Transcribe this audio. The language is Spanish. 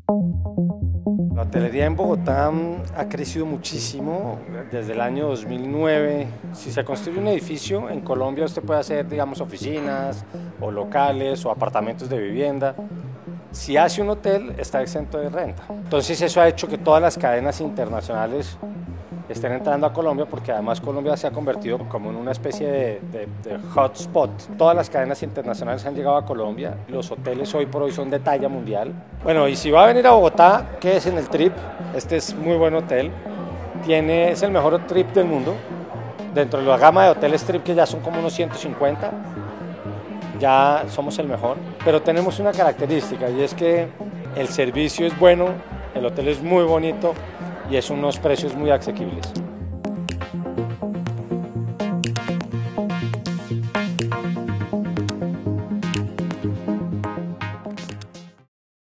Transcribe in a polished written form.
La hotelería en Bogotá ha crecido muchísimo desde el año 2009. Si se construye un edificio en Colombia, usted puede hacer, digamos, oficinas o locales o apartamentos de vivienda. Si hace un hotel, está exento de renta. Entonces eso ha hecho que todas las cadenas internacionales estén entrando a Colombia, porque además Colombia se ha convertido como en una especie de hotspot. Todas las cadenas internacionales han llegado a Colombia, los hoteles hoy por hoy son de talla mundial. Bueno, y si va a venir a Bogotá, quédese en el Trip, este es muy buen hotel, es el mejor Trip del mundo, dentro de la gama de hoteles Trip que ya son como unos 150, ya somos el mejor, pero tenemos una característica y es que el servicio es bueno, el hotel es muy bonito y es unos precios muy asequibles.